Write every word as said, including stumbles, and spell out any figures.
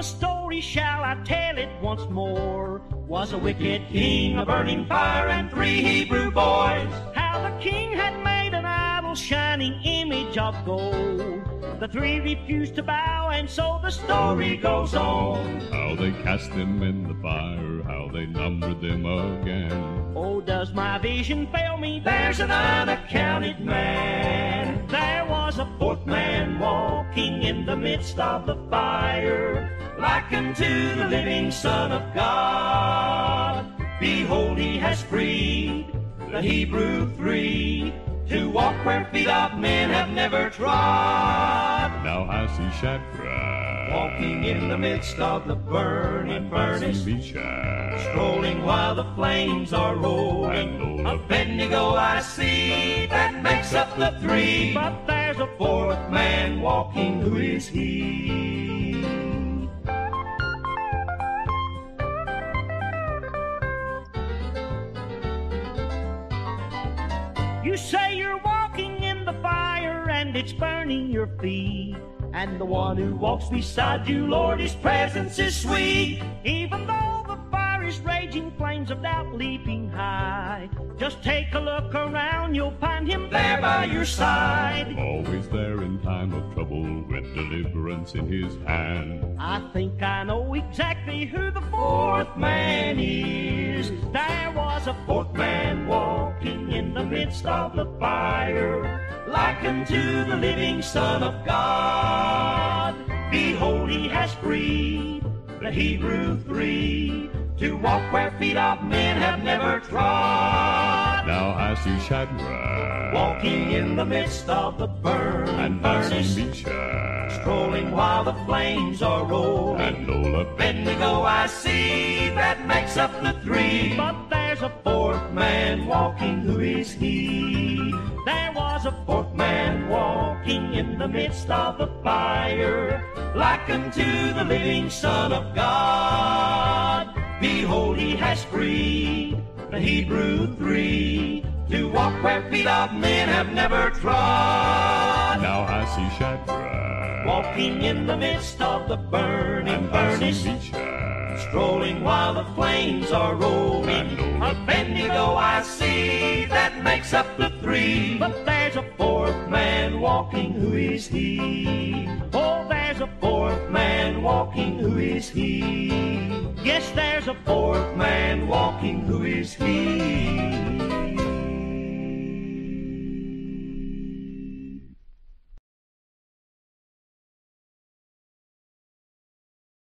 story, shall I tell it once more? Was a wicked king, a burning fire, and three Hebrew boys. How the king had made an idol, shining image of gold. The three refused to bow, and so the story goes on. How they cast them in the fire, how they numbered them again. Oh, does my vision fail me? There's an unaccounted man. There was a fourth man walking in the midst of the fire, like unto the living Son of God. Behold, he has freed the Hebrew three to walk where feet of men have never trod. Now I see Shadrach walking in the midst of the burning furnace, Meshach strolling while the flames are rolling. Abednego I see, that makes up the three, but there's a fourth man walking. Who is he? You say you're walking in the fire and it's burning your feet, and the one who walks beside you, Lord, his presence is sweet. Even though the fire is raging, flames of doubt leaping high, just take a look around, you'll find him there by your side. Always there in time of trouble, with deliverance in his hand. I think I know exactly who the fourth man is. There was a fourth man walking in the midst of the fire, like unto the living Son of God. Behold, he has freed the Hebrew three to walk where feet of men have never trod. Now I see Shadrach walking in the midst of the burning and furnace, Meshach strolling while the flames are rolling. And Lola Abednego I see, that makes up the three, but there's a fourth man walking. Who is he? There was a fourth man walking in the midst of the fire, like unto the living Son of God. Behold, he has freed the Hebrew three to walk where feet of men have never trod. Now I see Shadrach walking in the midst of the burning and furnace, Meshach strolling while the flames are rolling. Abednego I see, that makes up the three, but there's a fourth man walking. Who is he? Oh, there's a fourth man walking. Who is he? Yes, there's a fourth man walking. Who is he?